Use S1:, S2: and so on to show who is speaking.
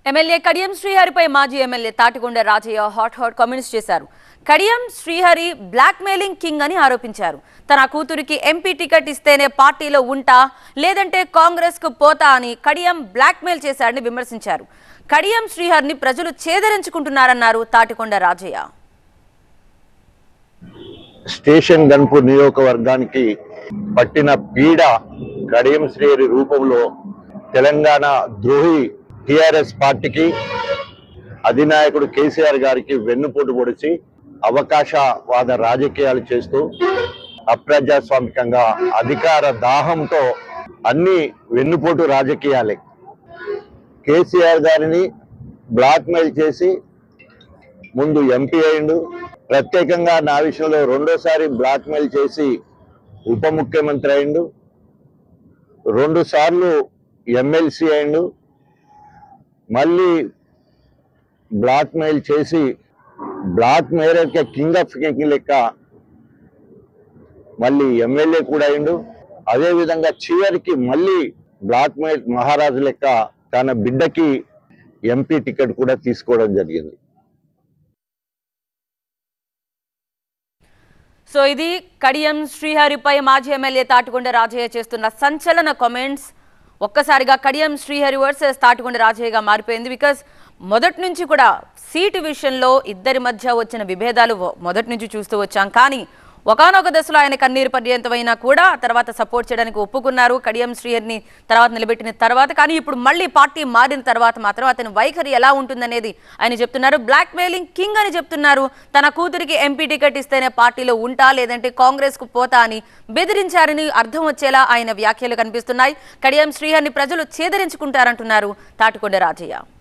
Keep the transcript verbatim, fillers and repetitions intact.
S1: MLA Kadiyam శ్రీహరిపై మాజీ MLA Thatikonda Rajaiah hot hot comments చేశారు. Kadiyam Srihari blackmailing king అని ఆరోపించారు. తన కూతురికి ఎంపీ టికెట్ ఇస్తేనే పార్టీలో ఉంటా లేదంటే కాంగ్రెస్ కు పోతా అని కడియం బ్లాక్ మెయిల్ చేశారని విమర్శించారు. కడియం శ్రీహరిని ప్రజలు చేదరించుకుంటున్నారన్నారు తాటికొండ రాజయ్య.
S2: స్టేషన్ గన్పూర్ నియోజకవర్గానికి పట్టిన పీడ కడియం శ్రీహరి రూపంలో తెలంగాణ ద్రోహి టిఆర్ఎస్ పార్టీకి అధినాయకుడు కేసీఆర్ గారికి వెన్నుపోటు పొడిచి అవకాశవాద రాజకీయాలు చేస్తూ అప్రజాస్వామికంగా అధికార దాహంతో అన్ని వెన్నుపోటు రాజకీయాలే. కేసీఆర్ గారిని బ్లాక్ మెయిల్ చేసి ముందు ఎంపీ అయిండు, ప్రత్యేకంగా నా విషయంలో రెండోసారి బ్లాక్ మెయిల్ చేసి ఉప ముఖ్యమంత్రి అయిండు, రెండు సార్లు ఎమ్మెల్సీ అయిండు, మళ్ళీ బ్లాక్ మెయిల్ చేసి blackmail king of king లెక్క మళ్ళీ ఎమ్మెల్యే కూడా అయిండు. అదేవిధంగా చివరికి మళ్ళీ బ్లాక్ మెయిల్ మహారాజు లెక్క తన బిడ్డకి ఎంపీ టికెట్ కూడా తీసుకోవడం జరిగింది.
S1: సో ఇది కడియం శ్రీహరిపై మాజీ ఎమ్మెల్యే తాటికొండ రాజయ్య చేస్తున్న సంచలన కామెంట్స్. ఒక్కసారిగా కడియం శ్రీహరి వర్సెస్ తాటికొండ రాజయ్యగా మారిపోయింది. బికాస్ మొదటి నుంచి కూడా సీటు విషయంలో ఇద్దరి మధ్య వచ్చిన విభేదాలు మొదటి నుంచి చూస్తూ వచ్చాం. కానీ ఒకనొక దశలో ఆయన కన్నీరు పర్యంతమైనా కూడా తర్వాత సపోర్ట్ చేయడానికి ఒప్పుకున్నారు కడియం శ్రీహరిని తర్వాత నిలబెట్టిన తర్వాత. కానీ ఇప్పుడు మళ్ళీ పార్టీ మారిన తర్వాత మాత్రం అతని వైఖరి ఎలా ఉంటుందనేది ఆయన చెప్తున్నారు. బ్లాక్ మెయిలింగ్ కింగ్ అని చెప్తున్నారు. తన కూతురికి ఎంపీ టికెట్ ఇస్తేనే పార్టీలో ఉంటా లేదంటే కాంగ్రెస్ కు పోతా అని బెదిరించారని అర్థం వచ్చేలా ఆయన వ్యాఖ్యలు కనిపిస్తున్నాయి. కడియం శ్రీహరిని ప్రజలు చేదరించుకుంటారంటున్నారు తాటికొండ రాజయ్య.